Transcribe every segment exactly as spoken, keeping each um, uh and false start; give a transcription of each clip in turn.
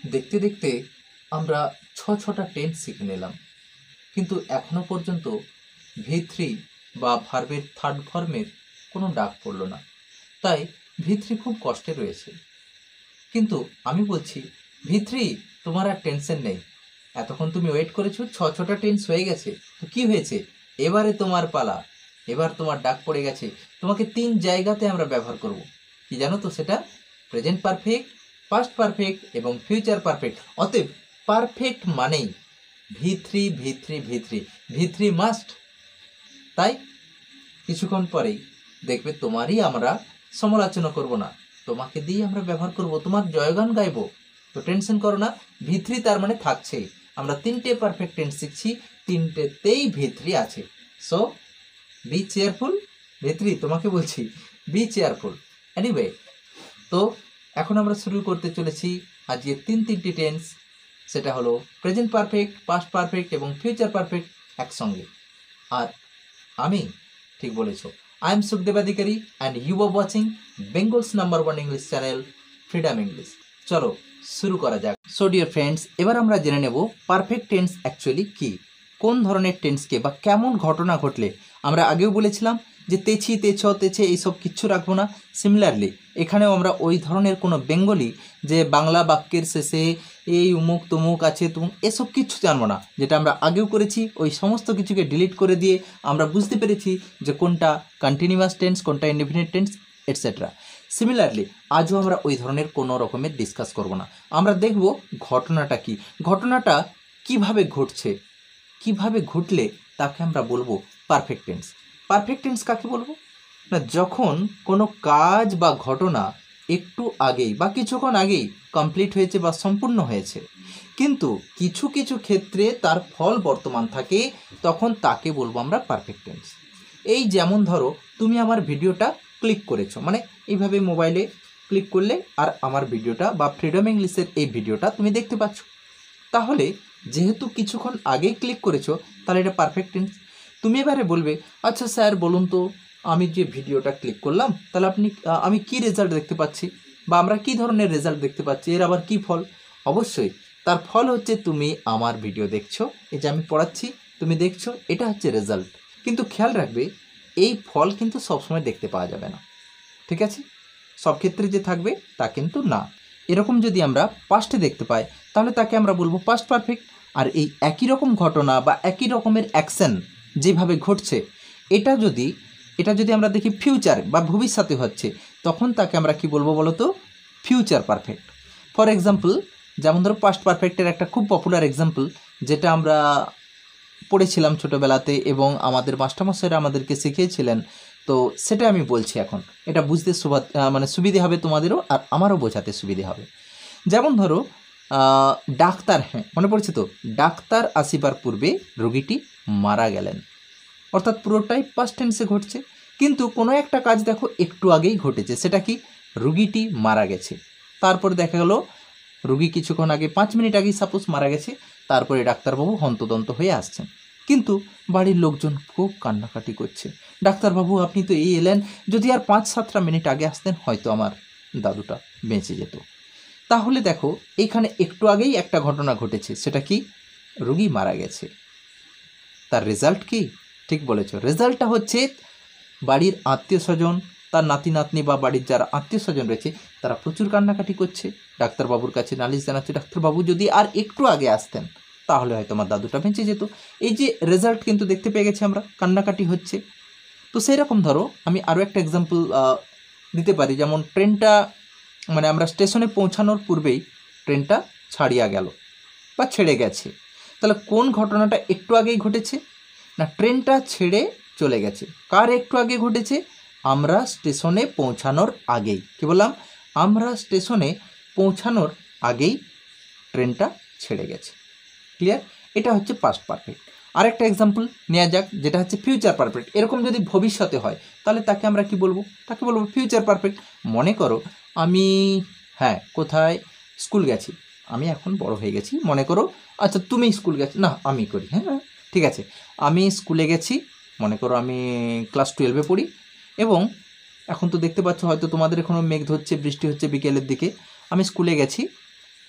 দেখতে দেখতে আমরা ছ ছটা টেন্স শিখে নিলাম, কিন্তু এখনো পর্যন্ত ভি থ্রি বা ভার্বের থার্ড ফর্মের কোনো ডাক পড়ল না। তাই ভি থ্রি খুব কষ্টে রয়েছে। কিন্তু আমি বলছি ভি থ্রি, তোমার আর টেনশন নেই। এতক্ষণ তুমি ওয়েট করেছো, ছ ছটা টেন্স হয়ে গেছে, তো কি হয়েছে, এবারে তোমার পালা। এবার তোমার ডাক পড়ে গেছে। তোমাকে তিন জায়গাতে আমরা ব্যবহার করব। কি জানো তো সেটা? প্রেজেন্ট পারফেক্ট, পাস্ট পারফেক্ট এবং ফিউচার পারফেক্ট। অতএব পারফেক্ট মানেই V three V three V three V three must. তাই কিছুক্ষণ পরেই দেখবে তোমারই আমরা সমালোচনা করব না, তোমাকে দিয়ে আমরা ব্যবহার করব, তোমার জয়গান গাইব। তো টেনশন করো না, ভি থ্রি তার মানে থাকছে। আমরা তিনটে পারফেক্ট টেন্স শিখছি, তিনটেতেই ভি থ্রি আছে। So be cheerful. V three তোমাকে বলছি, বি চেয়ারফুল। এনিওয়ে, তো এখন আমরা শুরু করতে চলেছি আজকে তিন তিনটি টেন্স। সেটা হলো প্রেজেন্ট পারফেক্ট, পাস্ট পারফেক্ট এবং ফিউচার পারফেক্ট একসঙ্গে। আর আমি ঠিক বলেছো, I am Sukhdev Adhikari and you are watching Bengal's number one English channel Freedom English. চলো শুরু করা যাক। সো ডিয়ার ফ্রেন্ডস, এবার আমরা জেনে নেব পারফেক্ট টেন্স অ্যাকচুয়ালি কি, কোন ধরনের টেন্সকে বা কেমন ঘটনা ঘটলে। আমরা আগেও বলেছিলাম যে তেছি, তেছ, তেছে এইসব কিচ্ছু রাখবো না। সিমিলারলি এখানেও আমরা ওই ধরনের কোনো বেঙ্গলি যে বাংলা বাক্যের শেষে এই উমুক তুমুক আছে তুমুক এসব কিচ্ছু জানবো না, যেটা আমরা আগেও করেছি। ওই সমস্ত কিছুকে ডিলিট করে দিয়ে আমরা বুঝতে পেরেছি যে কোনটা কন্টিনিউয়াস টেন্স, কোনটা ইনডিফিনিট টেন্স এটসেট্রা। সিমিলারলি আজও আমরা ওই ধরনের কোনো রকমের ডিসকাস করব না। আমরা দেখব ঘটনাটা কি, ঘটনাটা কিভাবে ঘটছে, কিভাবে ঘটলে তাকে আমরা বলবো পারফেক্ট টেন্স। পারফেক্ট টেন্স কাকে বলবো না, যখন কোনো কাজ বা ঘটনা একটু আগেই বা কিছুক্ষণ আগেই কমপ্লিট হয়েছে বা সম্পূর্ণ হয়েছে, কিন্তু কিছু কিছু ক্ষেত্রে তার ফল বর্তমান থাকে, তখন তাকে বলবো আমরা পারফেক্ট টেন্স। এই যেমন ধরো তুমি আমার ভিডিওটা ক্লিক করেছো, মানে এইভাবে মোবাইলে ক্লিক করলে আর আমার ভিডিওটা বা ফ্রিডম ইংলিশের এই ভিডিওটা তুমি দেখতে পাচ্ছ। তাহলে যেহেতু কিছুক্ষণ আগেই ক্লিক করেছো, তাহলে এটা পারফেক্ট টেন্স। তুমি এবারে বলবে, আচ্ছা স্যার বলুন তো, আমি যে ভিডিওটা ক্লিক করলাম তাহলে আপনি আমি কি রেজাল্ট দেখতে পাচ্ছি, বা আমরা কি ধরনের রেজাল্ট দেখতে পাচ্ছি, এর আবার কি ফল? অবশ্যই তার ফল হচ্ছে তুমি আমার ভিডিও দেখছো, এই যে আমি পড়াচ্ছি তুমি দেখছো, এটা হচ্ছে রেজাল্ট। কিন্তু খেয়াল রাখবে এই ফল কিন্তু সবসময় দেখতে পাওয়া যাবে না, ঠিক আছে? সব ক্ষেত্রে যে থাকবে তা কিন্তু না। এরকম যদি আমরা পাস্টে দেখতে পাই তাহলে তাকে আমরা বলবো পাস্ট পারফেক্ট। আর এই একই রকম ঘটনা বা একই রকমের অ্যাকশন যেভাবে ঘটছে, এটা যদি এটা যদি আমরা দেখি ফিউচার বা ভবিষ্যতে হচ্ছে, তখন তাকে আমরা কি বলবো বলো তো? Future perfect. ফর এক্সাম্পল, যেমন ধরো পাস্ট পারফেক্টের একটা খুব পপুলার এক্সাম্পল যেটা আমরা পড়েছিলাম ছোটোবেলাতে এবং আমাদের মাস্টারমশাইরা আমাদেরকে শিখিয়েছিলেন, তো সেটা আমি বলছি এখন। এটা বুঝতে সুবা মানে সুবিধে হবে তোমাদেরও, আর আমারও বোঝাতে সুবিধে হবে। যেমন ধরো ডাক্তার, হ্যাঁ মনে পড়ছে তো, ডাক্তার আসিবার পূর্বে রোগীটি মারা গেলেন। অর্থাৎ পুরোটাই পাস্ট টেন্সে ঘটছে, কিন্তু কোনো একটা কাজ দেখো একটু আগেই ঘটেছে, সেটা কি? রোগীটি মারা গেছে। তারপরে দেখা গেল রোগী কিছুক্ষণ আগে, পাঁচ মিনিট আগেই সাপোজ মারা গেছে, তারপরে ডাক্তারবাবু হন্তদন্ত হয়ে আসছেন, কিন্তু বাড়ির লোকজন খুব কান্নাকাটি করছে, ডাক্তারবাবু আপনি তো এই এলেন, যদি আর পাঁচ সাতটা মিনিট আগে আসতেন হয়তো আমার দাদুটা বেঁচে যেত। তাহলে দেখো এইখানে একটু আগেই একটা ঘটনা ঘটেছে, সেটা কি? রোগী মারা গেছে। তার রেজাল্ট কি? ঠিক বলেছো, রেজাল্টটা হচ্ছে বাড়ির আত্মীয় স্বজন, তার নাতি নাতনি বা বাড়ির যারা আত্মীয় স্বজন রয়েছে তারা প্রচুর কান্নাকাটি করছে, ডাক্তারবাবুর কাছে নালিশ জানাচ্ছে, ডাক্তারবাবু যদি আর একটু আগে আসতেন তাহলে হয়তো আমার দাদুটা বেঁচে যেত। এই যে রেজাল্ট কিন্তু দেখতে পেয়ে গেছি আমরা, কান্নাকাটি হচ্ছে। তো সেই রকম ধরো আমি আরও একটা এক্সাম্পল দিতে পারি, যেমন ট্রেনটা মানে আমরা স্টেশনে পৌঁছানোর পূর্বেই ট্রেনটা ছাড়িয়া গেল বা ছেড়ে গেছে। তাহলে কোন ঘটনাটা একটু আগেই ঘটেছে? না, ট্রেনটা ছেড়ে চলে গেছে। কার একটু আগে ঘটেছে? আমরা স্টেশনে পৌঁছানোর আগেই। কি বললাম? আমরা স্টেশনে পৌঁছানোর আগেই ট্রেনটা ছেড়ে গেছে। ক্লিয়ার? এটা হচ্ছে পাস্ট পারফেক্ট। আরেকটা এক্সাম্পল নেওয়া যাক, যেটা হচ্ছে ফিউচার পারফেক্ট। এরকম যদি ভবিষ্যতে হয় তাহলে তাকে আমরা কি বলবো? তাকে বলবো ফিউচার পারফেক্ট। মনে করো আমি হ্যাঁ কোথায় স্কুল গেছি, আমি এখন বড় হয়ে গেছি, মনে করো আচ্ছা তুমি স্কুল গেছি, না আমি করি, হ্যাঁ ঠিক আছে, আমি স্কুলে গেছি, মনে করো আমি ক্লাস টুয়েলভে পড়ি, এবং এখন তো দেখতে পাচ্ছ হয়তো তোমাদের এখনও মেঘ ধরছে, বৃষ্টি হচ্ছে বিকেলের দিকে। আমি স্কুলে গেছি,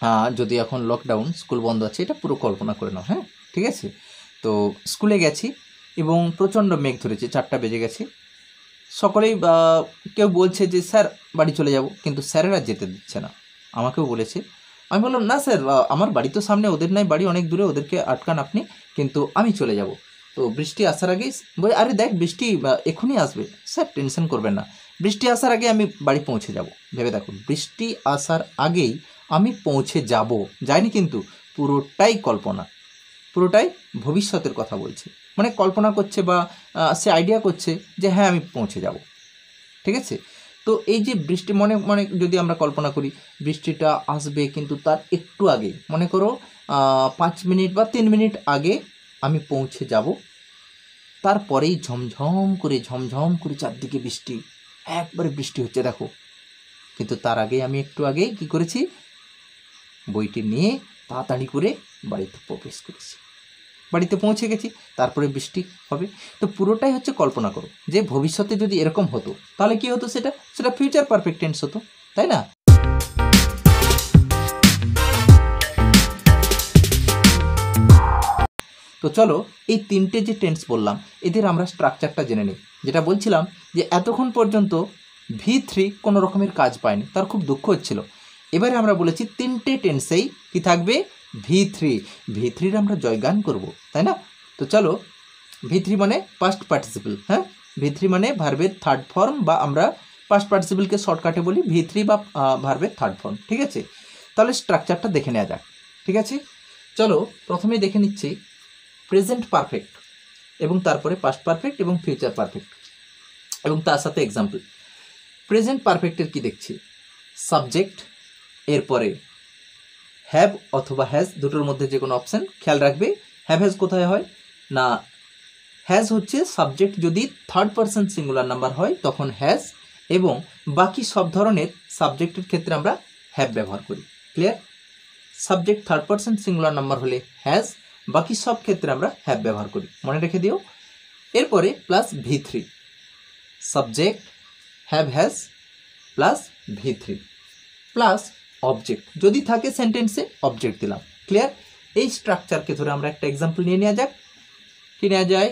হ্যাঁ, যদি এখন লকডাউন, স্কুল বন্ধ আছে, এটা পুরো কল্পনা করে নাও। হ্যাঁ, ঠিক আছে। তো স্কুলে গেছি এবং প্রচণ্ড মেঘ ধরেছে, চারটা বেজে গেছে। সকলেই কেউ বলছে যে স্যার বাড়ি চলে যাব, কিন্তু স্যারেরা যেতে দিচ্ছে না। আমাকেও বলেছে। আমি বললাম না স্যার, আমার বাড়ি তো সামনে, ওদের নাই বাড়ি অনেক দূরে, ওদেরকে আটকান আপনি, কিন্তু আমি চলে যাব। তো বৃষ্টি আসার আগেই বলে, আরে দেখ বৃষ্টি এখনই আসবে, স্যার টেনশন করবেন না, বৃষ্টি আসার আগে আমি বাড়ি পৌঁছে যাব। ভেবে দেখো, বৃষ্টি আসার আগেই আমি পৌঁছে যাব, যাইনি কিন্তু, পুরোটাই কল্পনা, পুরোটাই ভবিষ্যতের কথা বলছে। মানে কল্পনা করছে বা সে আইডিয়া করছে যে হ্যাঁ আমি পৌঁছে যাব। ঠিক আছে। তো এই যে বৃষ্টি, মনে মনে যদি আমরা কল্পনা করি বৃষ্টিটা আসবে, কিন্তু তার একটু আগে, মনে করো পাঁচ মিনিট বা তিন মিনিট আগে আমি পৌঁছে যাব, তারপরেই ঝমঝম করে ঝমঝম করে চারদিকে বৃষ্টি, একবারে বৃষ্টি হচ্ছে দেখো। কিন্তু তার আগে আমি একটু আগেই কী করেছি, বইটি নিয়ে তাড়াতাড়ি করে বাড়িতে প্রবেশ করেছি, বাড়িতে পৌঁছে গেছি, তারপরে বৃষ্টি হবে। তো পুরোটাই হচ্ছে কল্পনা করো যে ভবিষ্যতে যদি এরকম হতো তাহলে কি হতো, সেটা সেটা ফিউচার পারফেক্ট টেন্স হতো, তাই না? তো চলো এই তিনটে যে টেন্স বললাম এদের আমরা স্ট্রাকচারটা জেনে নিই। যেটা বলছিলাম যে এতক্ষণ পর্যন্ত ভি থ্রি কোনো রকমের কাজ পায়নি, তার খুব দুঃখ হচ্ছিল। এবারে আমরা বলেছি তিনটে টেন্সেই কি থাকবে, ভি থ্রি। ভি থ্রির আমরা জয়গান করব, তাই না? তো চলো, ভি থ্রি মানে পাস্ট পার্টিসিপল। হ্যাঁ, ভি থ্রি মানে ভার্বের থার্ড ফর্ম, বা আমরা পাস্ট পার্টিসিপলকে শর্টকাটে বলি ভি থ্রি বা ভার্বের থার্ড ফর্ম। ঠিক আছে, তাহলে স্ট্রাকচারটা দেখে নেওয়া যাক। ঠিক আছে, চলো প্রথমেই দেখে নিচ্ছি প্রেজেন্ট পারফেক্ট, এবং তারপরে পাস্ট পারফেক্ট এবং ফিউচার পারফেক্ট, এবং তার সাথে এক্সাম্পল। প্রেজেন্ট পারফেক্টের কি দেখছি, সাবজেক্ট, এরপরে হ্যাভ অথবা হ্যাজ, দুটোর মধ্যে যে কোনো অপশান। খেয়াল রাখবে হ্যাভ হ্যাজ কোথায় হয় না, হ্যাজ হচ্ছে সাবজেক্ট যদি থার্ড পারসন সিঙ্গুলার নাম্বার হয় তখন হ্যাজ, এবং বাকি সব ধরনের সাবজেক্টের ক্ষেত্রে আমরা হ্যাভ ব্যবহার করি। Clear? Subject third person singular number হলে হ্যাজ, বাকি সব ক্ষেত্রে আমরা হ্যাভ ব্যবহার করি, মনে রেখে দিও। এরপরে plus V three, subject have has plus V three plus object, যদি থাকে সেন্টেন্সে অবজেক্ট দিলাম। ক্লিয়ার? এই স্ট্রাকচারকে ধরে আমরা একটা এক্সাম্পল নিয়ে নেওয়া যাক। কি নেওয়া যায়,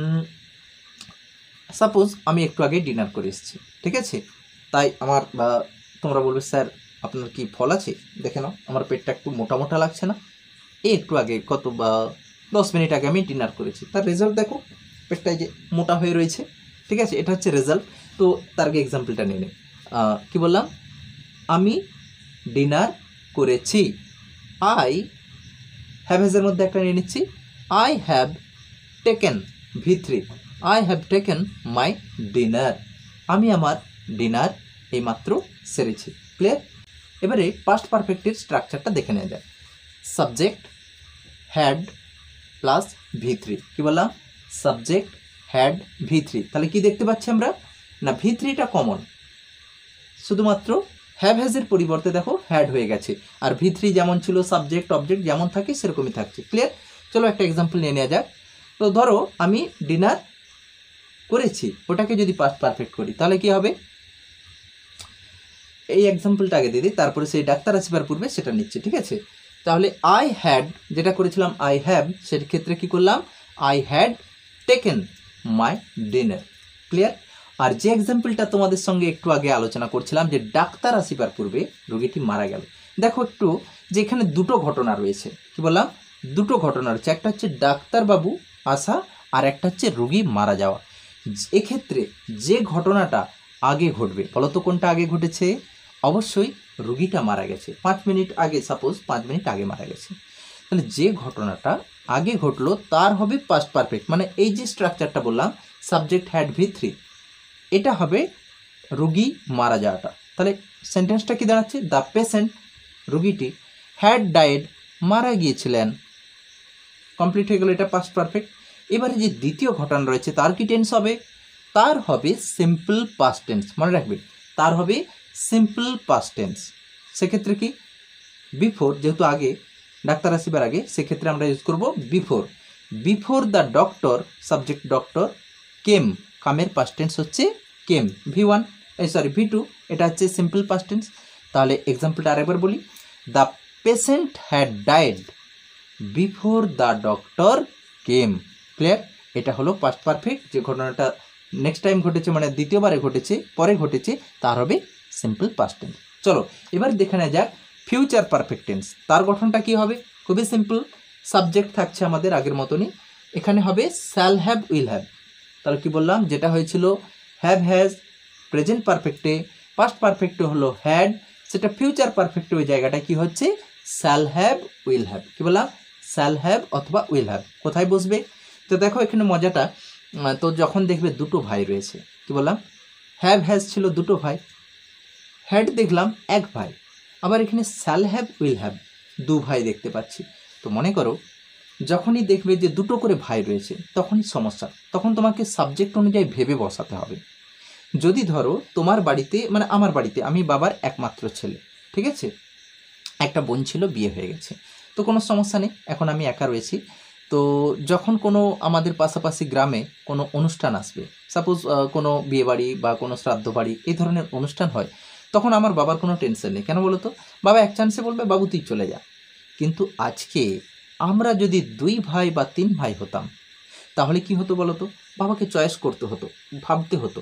সাপোজ আমি একটু আগে ডিনার করে এসেছি, ঠিক আছে, তাই আমার বা তোমরা বলবে স্যার আপনার কি ফল আছে, দেখে নাও আমার পেটটা একটু মোটা মোটা লাগছে না, এই একটু আগে কত বা দশ মিনিট আগে আমি ডিনার করেছি, তার রেজাল্ট দেখো, পেটটাই যে মোটা হয়ে রয়েছে। ঠিক আছে, এটা হচ্ছে রেজাল্ট। তো তার আগে এক্সাম্পলটা নিয়ে নিই। কী বললাম, আমি ডিনার করেছি, আই হ্যাভ হ্যাজের মধ্যে একটা নিয়ে নিচ্ছি, I have taken, V three, I have taken my dinner, আমি আমার ডিনার এইমাত্র সেরেছি। ক্লিয়ার? এবারে পাস্ট পারফেক্টের স্ট্রাকচারটা দেখে নেওয়া যায়। Subject had plus V three, কী বললাম, সাবজেক্ট হ্যাড ভি থ্রি, তাহলে কি দেখতে পাচ্ছি আমরা না, ভি থ্রিটা কমন, শুধুমাত্র হ্যাভ হ্যাজের পরিবর্তে দেখো হ্যাড হয়ে গেছে, আর ভি থ্রি যেমন ছিল সাবজেক্ট অবজেক্ট যেমন থাকে সেরকমই থাকছে। ক্লিয়ার? চলো একটা এক্সাম্পল নিয়ে নেওয়া যাক। তো ধরো আমি ডিনার করেছি, ওটাকে যদি পাস্ট পারফেক্ট করি তাহলে কি হবে, এই এক্সাম্পলটা আগে দিয়ে দিই, তারপরে সেই ডাক্তার আসবার পূর্বে সেটা নিচ্ছে। ঠিক আছে, তাহলে আই হ্যাড যেটা করেছিলাম আই হ্যাভ, সের ক্ষেত্রে কি করলাম, I had taken my dinner. Clear? আর যে এক্সাম্পলটা তোমাদের সঙ্গে একটু আগে আলোচনা করছিলাম যে ডাক্তার আসিবার পূর্বে রোগীটি মারা গেল, দেখো একটু যে এখানে দুটো ঘটনা রয়েছে, কি বললাম, দুটো ঘটনা রয়েছে, একটা হচ্ছে ডাক্তারবাবু আসা আর একটা হচ্ছে রোগী মারা যাওয়া। এক্ষেত্রে যে ঘটনাটা আগে ঘটবে, বলো তো কোনটা আগে ঘটেছে, অবশ্যই রোগীটা মারা গেছে, পাঁচ মিনিট আগে, সাপোজ পাঁচ মিনিট আগে মারা গেছে, তাহলে যে ঘটনাটা আগে ঘটলো তার হবে পাস্ট পারফেক্ট। মানে এই যে স্ট্রাকচারটা বললাম, সাবজেক্ট হ্যাড ভি থ্রি, এটা হবে রোগী মারা যাওয়াটা। তাহলে সেন্টেন্সটা কি দাঁড়াচ্ছে, দ্য পেশেন্ট, রোগীটি, হ্যাড ডায়েড, মারা গিয়েছিলেন। কমপ্লিট হয়ে গেল, এটা পাস্ট পারফেক্ট। এবারে যে দ্বিতীয় ঘটনা রয়েছে তার কি টেন্স হবে, তার হবে সিম্পল পাস্ট টেন্স, মনে রাখবে তার হবে সিম্পল পাস্ট টেন্স। সেক্ষেত্রে কি, বিফোর, যেহেতু আগে ডাক্তার আসিবার আগে, সেক্ষেত্রে আমরা ইউজ করব before. Before the doctor, subject doctor, came, কামের পাস্ট টেন্স হচ্ছে কেম, ভি ওয়ান, এই সরি ভি টু, এটা হচ্ছে সিম্পল পাস্ট টেন্স। তাহলে এক্সাম্পলটা আরেকবার বলি, the patient had died before the doctor came. Clear? এটা হলো পাস্ট পারফেক্ট। যে ঘটনাটা নেক্সট টাইম ঘটেছে মানে দ্বিতীয়বারে ঘটেছে, পরে ঘটেছে, তার হবে সিম্পল পাস্ট টেন্স। চলো এবার দেখে নেওয়া যাক ফিউচার পারফেক্ট টেন্স। তার গঠনটা কি হবে? খুবই সিম্পল। সাবজেক্ট থাকছে আমাদের আগের মতনই, এখানে হবে শ্যাল হ্যাভ উইল হ্যাভ। তাহলে কি বললাম, যেটা হয়েছিল হ্যাভ হ্যাজ প্রেজেন্ট পারফেক্টে, পাস্ট পারফেক্টে হলো হ্যাড, সেটা ফিউচার পারফেক্টে ওই জায়গাটা কি হচ্ছে শ্যাল হ্যাভ উইল হ্যাভ। কি বললাম? শ্যাল হ্যাভ অথবা উইল হ্যাভ। কোথায় বসবে? তো দেখো এখানে মজাটা, তো যখন দেখবে দুটো ভাই রয়েছে, কি বললাম হ্যাভ হ্যাজ ছিল দুটো ভাই, হ্যাড দেখলাম এক ভাই, আবার এখানে শ্যাল হ্যাভ উইল হ্যাভ দু ভাই দেখতে পাচ্ছি। তো মনে করো যখনই দেখবে যে দুটো করে ভাই রয়েছে তখনই সমস্যা, তখন তোমাকে সাবজেক্ট অনুযায়ী ভেবে বসাতে হবে। যদি ধরো তোমার বাড়িতে মানে আমার বাড়িতে আমি বাবার একমাত্র ছেলে, ঠিক আছে, একটা বোন ছিল বিয়ে হয়ে গেছে, তো কোনো সমস্যা নেই, এখন আমি একা রয়েছি। তো যখন কোনো আমাদের পাশাপাশি গ্রামে কোনো অনুষ্ঠান আসবে, সাপোজ কোনো বিয়েবাড়ি বা কোনো শ্রাদ্ধ বাড়ি এই ধরনের অনুষ্ঠান হয়, তখন আমার বাবার কোনো টেনশন নেই। কেন বলো তো? বাবা এক চান্সে বলবে বাবু তুই চলে যা। কিন্তু আজকে আমরা যদি দুই ভাই বা তিন ভাই হতাম তাহলে কি হতো বলো তো? বাবাকে চয়েস করতে হতো, ভাবতে হতো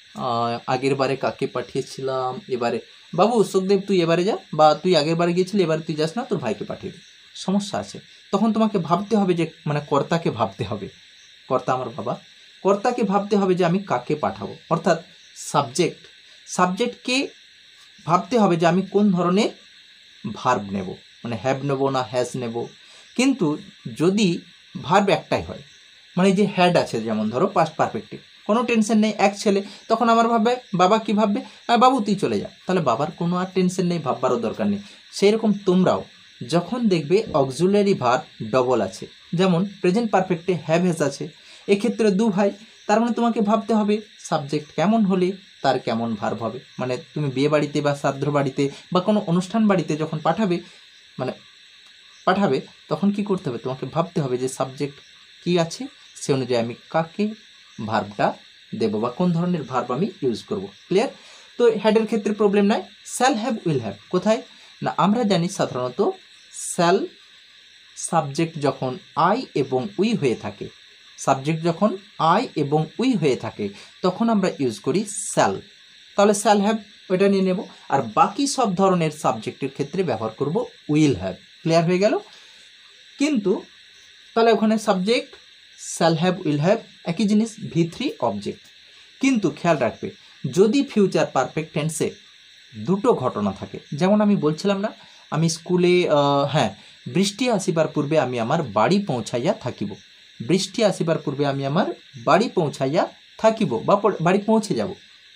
আগের বারে কাকে পাঠিয়েছিলাম, এবারে বাবু সুখদেব তুই এবারে যা, বা তুই আগের বারে গিয়েছিলি এবারে তুই যাস না, তোর ভাইকে পাঠিয়ে দে। সমস্যা আছে, তখন তোমাকে ভাবতে হবে যে মানে কর্তাকে ভাবতে হবে, কর্তা আমার বাবা, কর্তাকে ভাবতে হবে যে আমি কাকে পাঠাবো, অর্থাৎ সাবজেক্ট সাবজেক্টকে ভাবতে হবে যে আমি কোন ধরনের ভার্ব নেব, মানে হ্যাভ নেব না হ্যাজ নেব। কিন্তু যদি ভার্ব একটাই হয়, মানে যে হ্যাড আছে যেমন ধরো পাস্ট পারফেক্টে, কোনো টেনশন নেই, এক ছেলে, তখন আমার ভাববে বাবা কি ভাববে, বাবু তুই চলে যা, তাহলে বাবার কোনো আর টেনশন নেই, ভাববারও দরকার নেই। সেই রকম তোমরাও যখন দেখবে অক্সিলারি ভার্ব ডবল আছে, যেমন প্রেজেন্ট পারফেক্টে হ্যাভ হ্যাজ আছে, এক্ষেত্রে দু ভাই, তার মানে তোমাকে ভাবতে হবে সাবজেক্ট কেমন হলে তার কেমন ভার্ব হবে। মানে তুমি বিয়ে বাড়িতে বা শ্রাদ্ধ বাড়িতে বা কোনো অনুষ্ঠান বাড়িতে যখন পাঠাবে মানে পাঠাবে তখন কি করতে হবে, তোমাকে ভাবতে হবে যে সাবজেক্ট কি আছে, সে অনুযায়ী আমি কাকে ভার্বটা দেব বা কোন ধরনের ভার্ব আমি ইউজ করব। ক্লিয়ার? তো হ্যাডের ক্ষেত্রে প্রবলেম নাই। শ্যাল হ্যাভ উইল হ্যাভ কোথায় না, আমরা জানি সাধারণত শ্যাল সাবজেক্ট যখন আই এবং উই হয়ে থাকে, সাবজেক্ট যখন আই এবং উই হয়ে থাকে তখন আমরা ইউজ করি শ্যাল। তাহলে শ্যাল হ্যাভ ওইটা নিয়ে নেব, আর বাকি সব ধরনের সাবজেক্টের ক্ষেত্রে ব্যবহার করব উইল হ্যাভ। ক্লিয়ার হয়ে গেল? কিন্তু তাহলে ওখানে subject shall have will have একই জিনিস, ভি থ্রি অবজেক্ট। কিন্তু খেয়াল রাখবে যদি ফিউচার পারফেক্ট টেন্সে দুটো ঘটনা থাকে, যেমন আমি বলছিলাম না আমি স্কুলে হ্যাঁ বৃষ্টি আসিবার পূর্বে আমি আমার বাড়ি পৌঁছাইয়া থাকিব, বৃষ্টি আসিবার পূর্বে আমি আমার বাড়ি পৌঁছাইয়া থাকিব বা বাড়ি পৌঁছে যাব।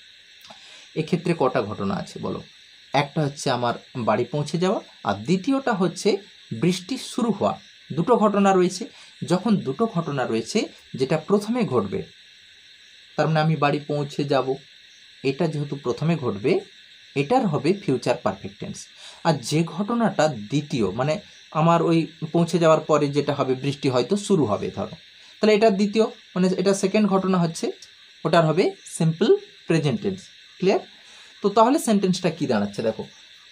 এক্ষেত্রে কটা ঘটনা আছে বলো? একটা হচ্ছে আমার বাড়ি পৌঁছে যাওয়া, আর দ্বিতীয়টা হচ্ছে বৃষ্টি শুরু হওয়া। দুটো ঘটনা রয়েছে। যখন দুটো ঘটনা রয়েছে যেটা প্রথমে ঘটবে, তার মানে আমি বাড়ি পৌঁছে যাব, এটা যেহেতু প্রথমে ঘটবে এটার হবে ফিউচার পারফেক্ট টেন্স। আর যে ঘটনাটা দ্বিতীয় মানে আমার ওই পৌঁছে যাওয়ার পরে যেটা হবে বৃষ্টি হয়তো শুরু হবে ধরো, তাহলে এটা দ্বিতীয় মানে এটা সেকেন্ড ঘটনা হচ্ছে, ওটার হবে সিম্পল প্রেজেন্ট টেন্স। ক্লিয়ার? তো তাহলে সেন্টেন্সটা কি দাঁড়াচ্ছে দেখো,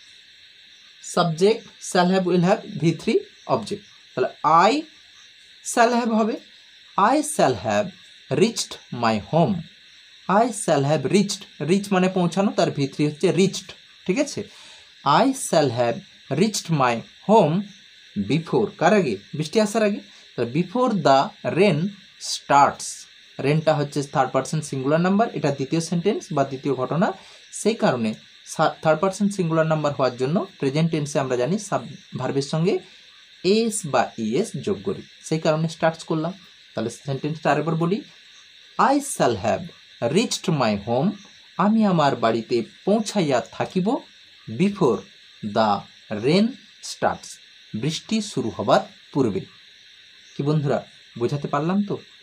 subject shall have will have V three object, তাহলে আই শ্যাল হ্যাভ হবে I shall have reached my home, I shall have reached, reach মানে পৌঁছানো, তার ভি থ্রি হচ্ছে রিচড। ঠিক আছে? I shall have reached my home before, কার আগে? বৃষ্টি আসার আগে। তাহলে বিফোর দ্য রেন স্টার্টস, রেনটা হচ্ছে থার্ড পারসন সিঙ্গুলার নাম্বার, এটা দ্বিতীয় সেন্টেন্স বা দ্বিতীয় ঘটনা, সেই কারণে থার্ড পারসন সিঙ্গুলার নাম্বার হওয়ার জন্য প্রেজেন্ট টেন্সে আমরা জানি সাব ভার্বের সঙ্গে এস বা ইএস যোগ করি, সেই কারণে স্টার্টস করলাম। তাহলে সেন্টেন্সটা আরেকবার বলি, I shall have reached my home, আমি আমার বাড়িতে পৌঁছাইয়া থাকিব বিফোর দ্য রেন স্টার্টস, বৃষ্টি শুরু হবার পূর্বে। কি বন্ধুরা বোঝাতে পারলাম তো?